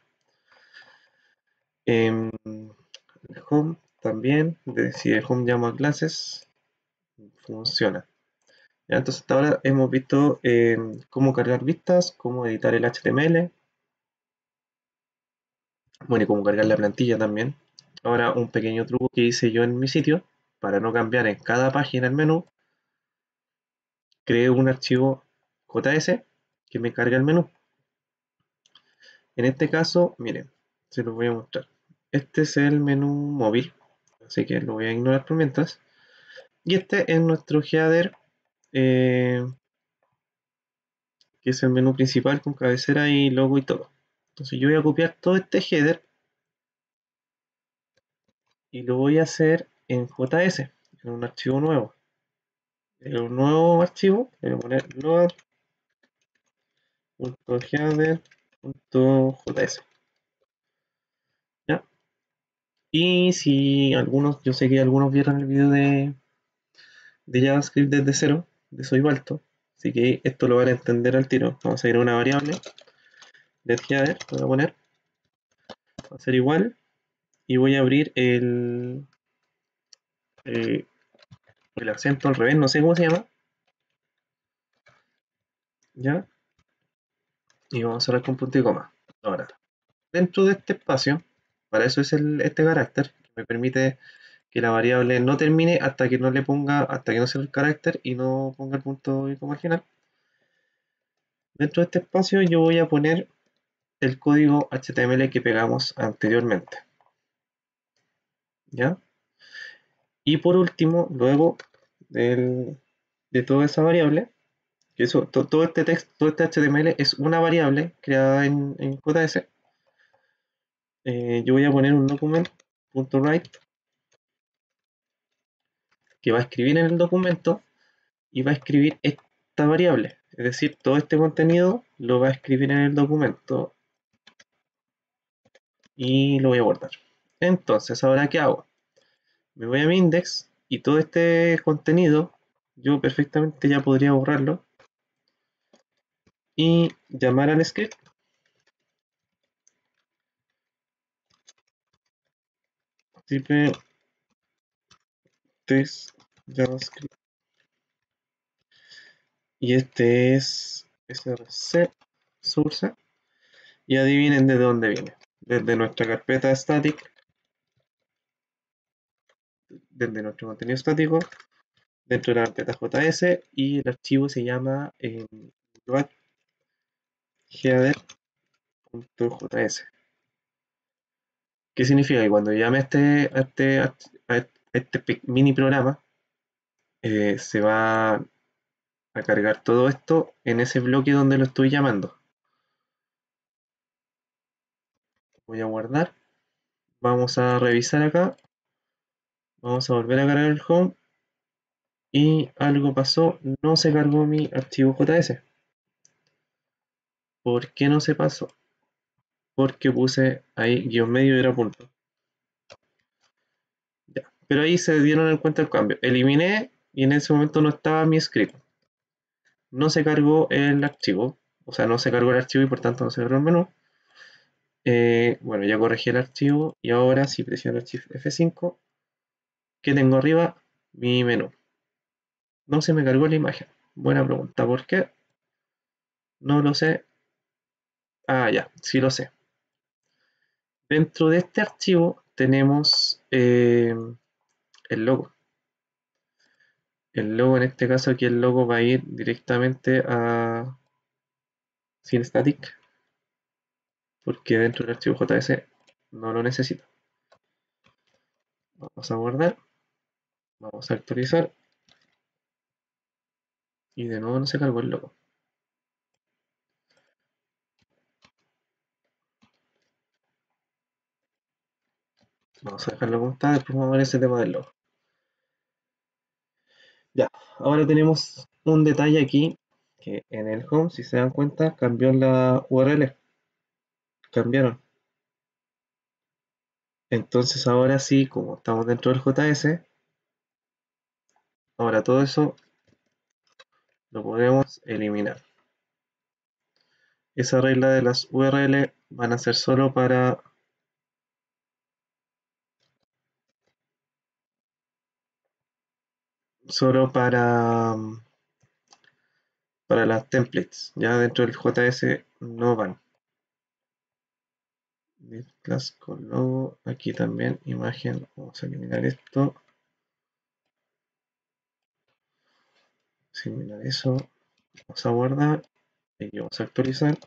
El home también. Si el home llama a clases, funciona. Ya, entonces hasta ahora hemos visto cómo cargar vistas, cómo editar el HTML, bueno, y cómo cargar la plantilla también. Ahora un pequeño truco que hice yo en mi sitio, para no cambiar en cada página el menú, creé un archivo JS que me carga el menú. En este caso, miren, se los voy a mostrar. Este es el menú móvil, así que lo voy a ignorar por mientras. Y este es nuestro header, que es el menú principal con cabecera y logo y todo. Entonces yo voy a copiar todo este header y lo voy a hacer en JS, en un archivo nuevo. En un nuevo archivo voy a poner load.header.js. ¿Ya? Y si algunos, yo sé que algunos vieron el video de JavaScript desde cero, de Soy Balto, así que esto lo van a entender al tiro. Vamos a ir a una variable de header, voy a poner, va a ser igual, y voy a abrir eh, el acento al revés, no sé cómo se llama, ¿ya? Y vamos a cerrar con punto y coma. Ahora, dentro de este espacio, para eso es este carácter, que me permite que la variable no termine hasta que no le ponga, hasta que no sea el carácter y no ponga el punto y coma al final. Dentro de este espacio yo voy a poner el código HTML que pegamos anteriormente. ¿Ya? Y por último, luego de toda esa variable, que eso, todo este texto, todo este HTML es una variable creada en JS. Yo voy a poner un document.write que va a escribir en el documento y va a escribir esta variable. Es decir, todo este contenido lo va a escribir en el documento y lo voy a guardar. Entonces, ¿ahora qué hago? Me voy a mi index y todo este contenido yo perfectamente ya podría borrarlo y llamar al script tipo test javascript y este es src source y adivinen de dónde viene, desde nuestra carpeta static, desde nuestro contenido estático dentro de la carpeta JS y el archivo se llama header.js. ¿Qué significa? Que cuando llame a este mini programa, se va a cargar todo esto en ese bloque donde lo estoy llamando. Voy a guardar, vamos a revisar acá, vamos a volver a cargar el home y algo pasó, no se cargó mi archivo JS. ¿Por qué no se pasó? Porque puse ahí guión medio y era punto. Ya. Pero ahí se dieron en cuenta el cambio. Eliminé y en ese momento no estaba mi script. No se cargó el archivo, o sea, no se cargó el archivo y por tanto no se cargó el menú. Bueno, ya corregí el archivo y ahora si presiono el Shift F5, ¿qué tengo arriba? Mi menú. No se me cargó la imagen. Buena pregunta, ¿por qué? No lo sé. Ah, ya, sí lo sé. Dentro de este archivo tenemos el logo. El logo, en este caso aquí el logo va a ir directamente a SceneStatic porque dentro del archivo JS no lo necesito. Vamos a guardar, vamos a actualizar y de nuevo no se cargó el logo. Vamos a dejarlo como está, después vamos a ver ese tema del logo. Ya, ahora tenemos un detalle aquí que en el home, si se dan cuenta, cambió la URL, cambiaron. Entonces ahora sí, como estamos dentro del JS, ahora todo eso lo podemos eliminar. Esa regla de las URL van a ser solo para las templates. Ya dentro del JS no van. Class con logo, aquí también imagen, vamos a eliminar esto, eliminar eso, vamos a guardar, y vamos a actualizar.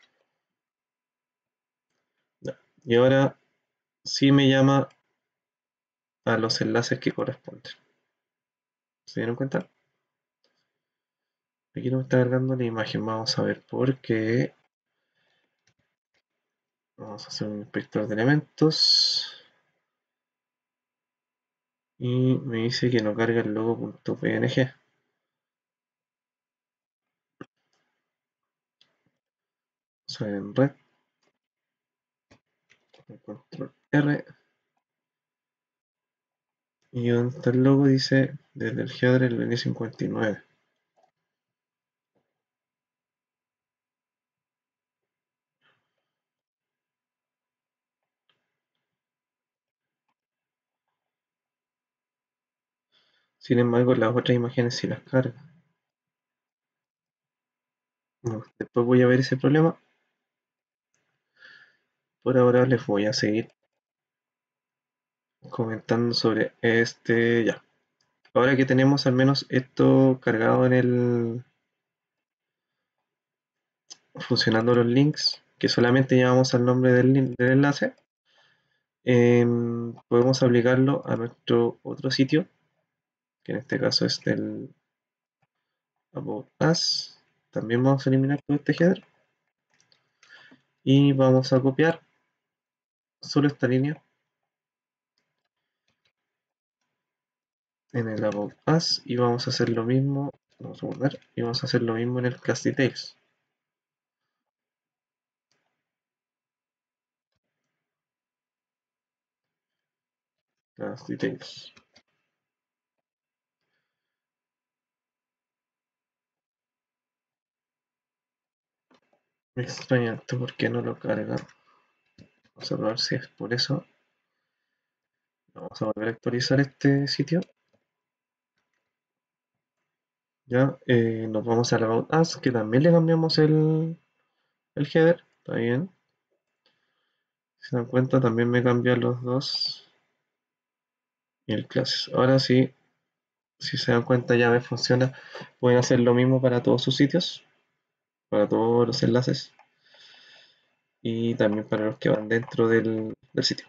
Ya. Y ahora sí me llama a los enlaces que corresponden. ¿Se dieron cuenta? Aquí no me está cargando la imagen, vamos a ver por qué. Vamos a hacer un inspector de elementos. Y me dice que no carga el logo.png. Vamos a ver en red. Control R. Y donde está el logo dice desde el header en la línea 59. Sin embargo, las otras imágenes sí las carga. Bueno, después voy a ver ese problema. Por ahora les voy a seguir comentando sobre este ya. Ahora que tenemos al menos esto cargado funcionando los links, que solamente llamamos al nombre del enlace, podemos aplicarlo a nuestro otro sitio que en este caso es del About Us. También vamos a eliminar todo este header y vamos a copiar solo esta línea en el About Us y vamos a hacer lo mismo, vamos a guardar y vamos a hacer lo mismo en el Class Details. Class Details. Me extraña esto porque no lo carga. Vamos a probar si es por eso. Vamos a volver a actualizar este sitio. Ya, nos vamos a la About Us, que también le cambiamos el header. Está bien. Si se dan cuenta, también me cambian los dos. Y el clases. Ahora sí, si se dan cuenta, ya me funciona. Pueden hacer lo mismo para todos sus sitios, para todos los enlaces y también para los que van dentro del sitio.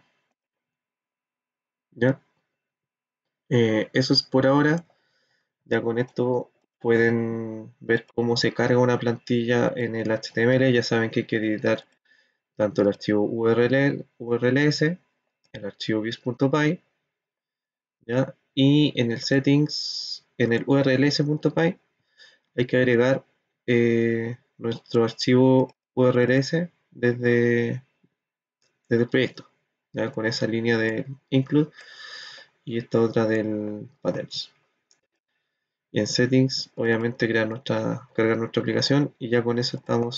¿Ya? Eso es por ahora. Ya con esto pueden ver cómo se carga una plantilla en el HTML. Ya saben que hay que editar tanto el archivo URLs, el archivo views.py, ¿ya? Y en el settings, en el urls.py, hay que agregar nuestro archivo URLs desde el proyecto, ¿ya? Con esa línea de include y esta otra del patterns. Y en settings, obviamente, cargar nuestra aplicación y ya con eso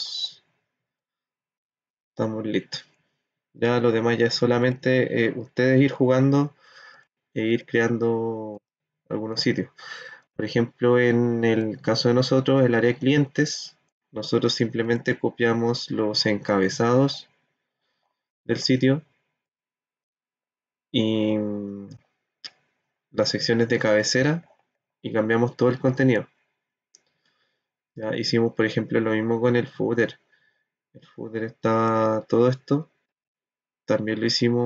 estamos listos. Ya lo demás ya es solamente ustedes ir jugando e ir creando algunos sitios. Por ejemplo, en el caso de nosotros, el área de clientes, nosotros simplemente copiamos los encabezados del sitio y las secciones de cabecera y cambiamos todo el contenido. Ya hicimos, por ejemplo, lo mismo con el footer. El footer está todo esto. También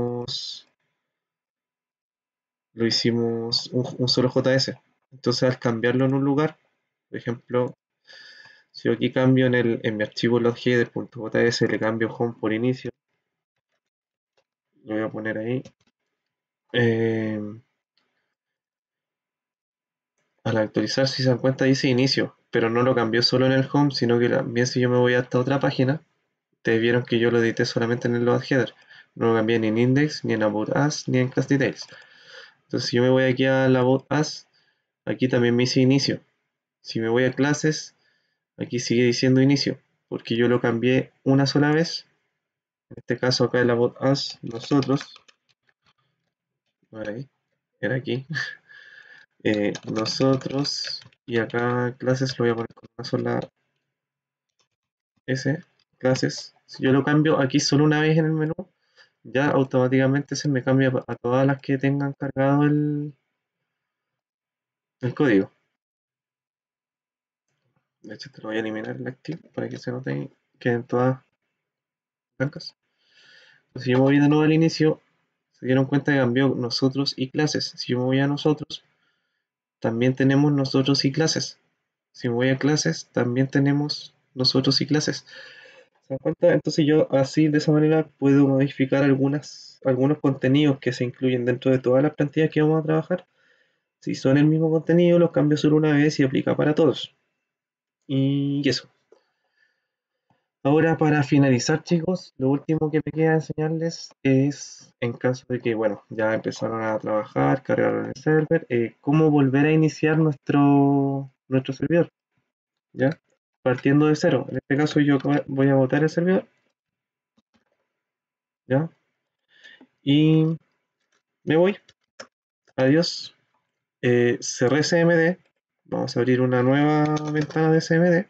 lo hicimos un solo JS. Entonces, al cambiarlo en un lugar, por ejemplo, si yo aquí cambio en mi archivo lotheader.js, le cambio home por inicio, lo voy a poner ahí. Eh, Al actualizar, si se dan cuenta, dice inicio, pero no lo cambió solo en el home, sino que también si yo me voy hasta otra página, ustedes vieron que yo lo edité solamente en el load header. No lo cambié ni en index, ni en about us, ni en class details. Entonces, si yo me voy aquí a la about us, aquí también me dice inicio. Si me voy a clases, aquí sigue diciendo inicio, porque yo lo cambié una sola vez. En este caso, acá en la about us, nosotros, no era ahí, era aquí, nosotros, y acá clases lo voy a poner con una sola S, clases. Si yo lo cambio aquí solo una vez en el menú, ya automáticamente se me cambia a todas las que tengan cargado el código. De hecho, te lo voy a eliminar el active para que se note y queden todas blancas. Si yo me voy de nuevo al inicio, se dieron cuenta que cambió nosotros y clases. Si yo me voy a nosotros, también tenemos nosotros y clases. Si me voy a clases, también tenemos nosotros y clases. ¿Se dan cuenta? Entonces yo así, de esa manera, puedo modificar algunos contenidos que se incluyen dentro de todas las plantillas que vamos a trabajar. Si son el mismo contenido, los cambio solo una vez y aplica para todos. Y eso. Ahora para finalizar, chicos, lo último que me queda enseñarles es, en caso de que, bueno, ya empezaron a trabajar, cargaron el server, cómo volver a iniciar nuestro servidor, ¿ya? Partiendo de cero. En este caso yo voy a botar el servidor, ¿ya? Y me voy. Adiós. Cerré CMD. Vamos a abrir una nueva ventana de CMD.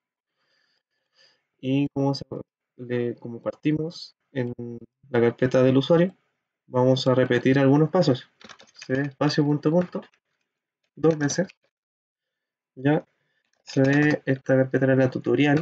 Y como partimos en la carpeta del usuario, vamos a repetir algunos pasos. Cd espacio punto punto dos veces. Ya cd, esta carpeta era la tutorial.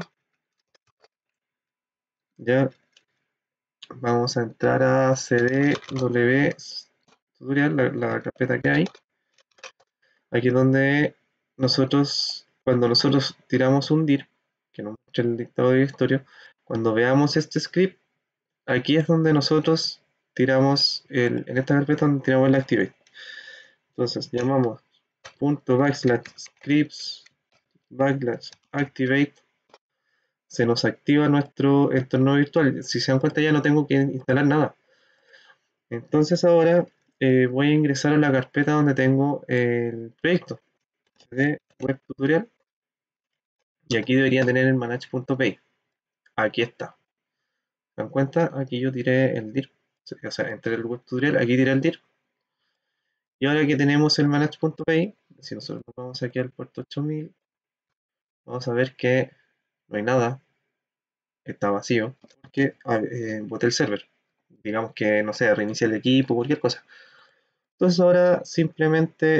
Ya vamos a entrar a cdw tutorial, la carpeta que hay. Aquí es donde cuando nosotros tiramos un dir, que nos muestra el dictado directorio, cuando veamos este script, aquí es donde nosotros tiramos en esta carpeta donde tiramos el activate. Entonces llamamos ./scripts /activate, se nos activa nuestro entorno virtual. Si se dan cuenta, ya no tengo que instalar nada. Entonces ahora voy a ingresar a la carpeta donde tengo el proyecto de web tutorial, y aquí debería tener el manage.py. Aquí está. ¿Se dan cuenta? Aquí yo tiré el dir, o sea, entré el web tutorial, aquí tiré el dir. Y ahora que tenemos el manage.py, si nosotros nos vamos aquí al puerto 8000, vamos a ver que no hay nada, está vacío, porque boté el server. Digamos que, no sé, reinicia el equipo, cualquier cosa. Entonces ahora simplemente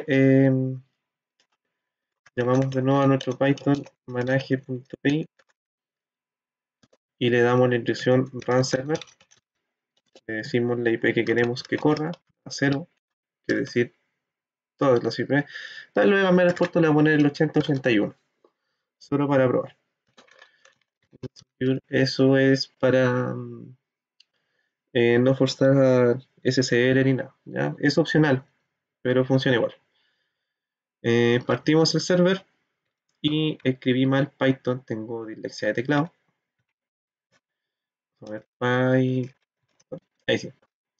llamamos de nuevo a nuestro Python manage.py y le damos la instrucción run server. Le decimos la IP que queremos que corra a 0, que es decir, todas las IP. Tal vez voy a cambiar el puerto, le voy a poner el 8081, solo para probar. Eso es para no forzar SSL ni nada, ¿ya? Es opcional, pero funciona igual. Partimos el server y escribí mal Python, tengo dislexia de teclado. A ver, Python, ahí sí.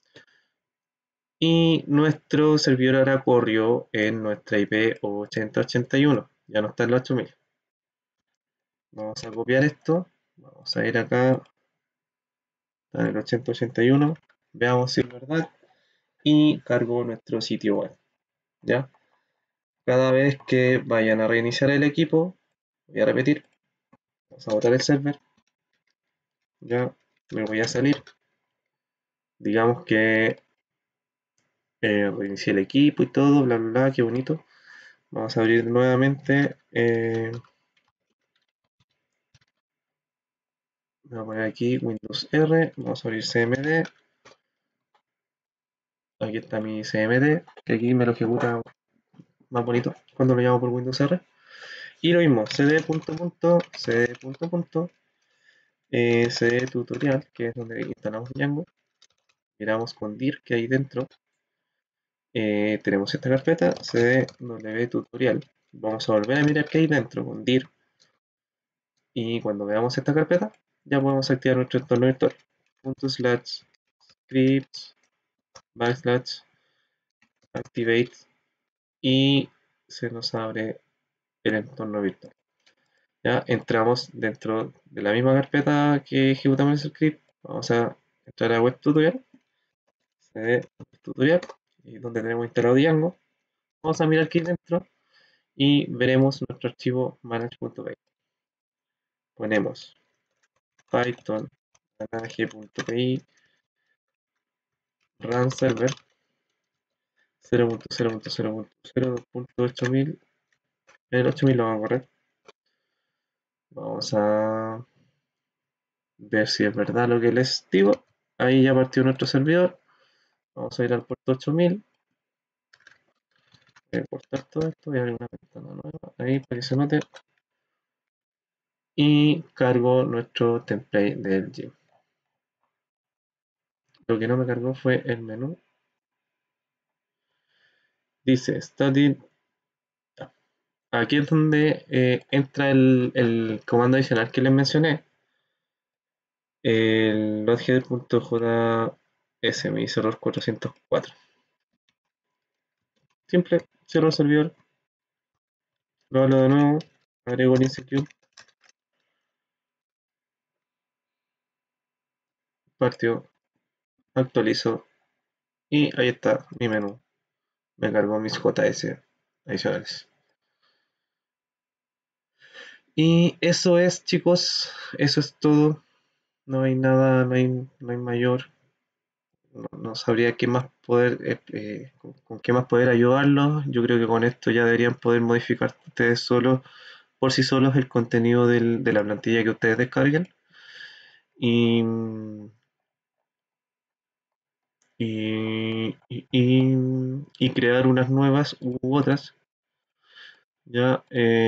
Y nuestro servidor ahora corrió en nuestra IP 8081, ya no está en la 8000. Vamos a copiar esto, vamos a ir acá, está en el 8081, veamos si es verdad, y cargo nuestro sitio web, ¿ya? Cada vez que vayan a reiniciar el equipo, voy a repetir, vamos a botar el server, ya me voy a salir, digamos que reinicié el equipo y todo, bla bla bla, qué bonito. Vamos a abrir nuevamente, voy a poner aquí Windows R, vamos a abrir CMD, aquí está mi CMD, que aquí me lo ejecuta más bonito cuando lo llamo por Windows R. Y lo mismo, cd cd tutorial, que es donde instalamos Django. Miramos con dir que hay dentro. Tenemos esta carpeta, cd tutorial. Vamos a volver a mirar qué hay dentro con dir. Y cuando veamos esta carpeta, ya podemos activar nuestro entorno virtual. /scripts /activate y se nos abre el entorno virtual. Ya entramos dentro de la misma carpeta que ejecutamos el script. Vamos a entrar a web tutorial, cd tutorial, y donde tenemos instalado Django. Vamos a mirar aquí dentro y veremos nuestro archivo manage.py. Ponemos python manage.py run server 0.0.0.0.8000. El 8000 lo vamos a correr. Vamos a ver si es verdad lo que les digo. Ahí ya partió nuestro servidor. Vamos a ir al puerto 8000. Voy a cortar todo esto. Voy a abrir una ventana nueva. Ahí para que se note. Y cargo nuestro template del gym. Lo que no me cargó fue el menú. Dice static. Aquí es donde entra el comando adicional que les mencioné. El loadheader.js me hizo error 404. Simple, cierro el servidor, lo hablo de nuevo, agrego el insecure, partió, actualizo y ahí está mi menú. Me cargó mis JS adicionales. Y eso es, chicos, eso es todo. No hay nada, no hay mayor. No sabría qué más poder, con qué más poder ayudarlos. Yo creo que con esto ya deberían poder modificar ustedes solos, por sí solos, el contenido de la plantilla que ustedes descarguen. Y, y crear unas nuevas u otras Ya,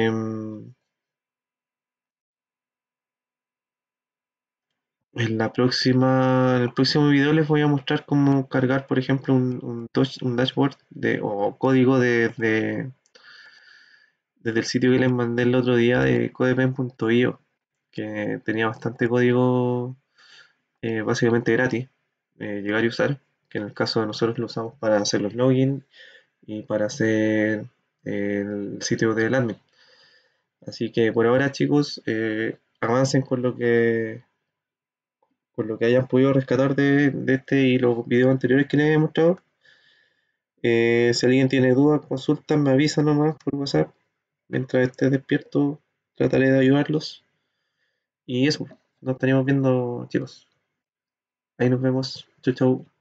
en el próximo video les voy a mostrar cómo cargar, por ejemplo, un dashboard o código desde el sitio que les mandé el otro día de codepen.io, que tenía bastante código básicamente gratis, llegar y usar, que en el caso de nosotros lo usamos para hacer los login y para hacer el sitio del admin. Así que por ahora, chicos, avancen con lo que hayan podido rescatar de este y los videos anteriores que les he mostrado. Si alguien tiene dudas, consultas, me avisan nomás por WhatsApp. Mientras esté despierto, trataré de ayudarlos. Y eso, nos estaríamos viendo, chicos. Ahí nos vemos. Chau, chau.